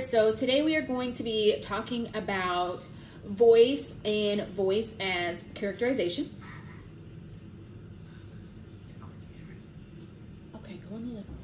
So today we are going to be talking about voice and voice as characterization. Okay, go on the left.